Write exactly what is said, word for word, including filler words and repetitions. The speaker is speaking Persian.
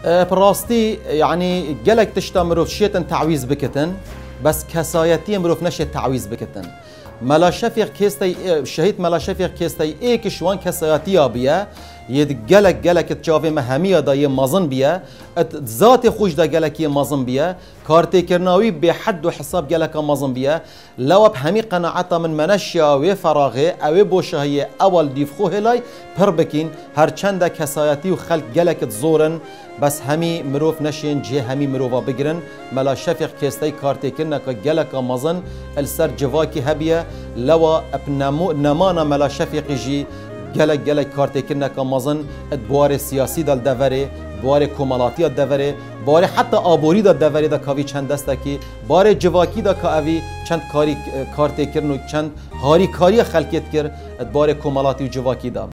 براستی يعني جلك تشتمروا شيتن تعويز بكتن بس كسايتي مروف نشي تعويز بكتن ملا شفيق كيستي شهيد ملا شفيق كيستي ايك شوان كسايتي بيا يد جلك جلك تجافي مهمية دا يمازن بيا ذات خوش دا جلك يمازن بيا كارتي كرناوي بحد وحساب جلك مازن بيا لو بهمي قناعتا من منشيا وفراغي او بوشهية اول ديفخو هلاي بربكين هر چند كسايتي وخلق جلك تزورن بس همي مروف نشين جي همي مروفا بگرن ملا شفيق كيستي كارتي كرنا جلك مازن السر جواكي هبيا لو ابنمو نمانا ملا شفيق جي گلک گلک کارتی کنه که مازن ادوار سیاسی دال دوره بار کمالاتی دوره بار حتی آبوری دال دوره دا کاوی چند دسته کی بار جواکی دا کاوی چند کاری کارتی کرن و چند هاری کاری خلقیت کر ادوار کمالاتی و جواکی دا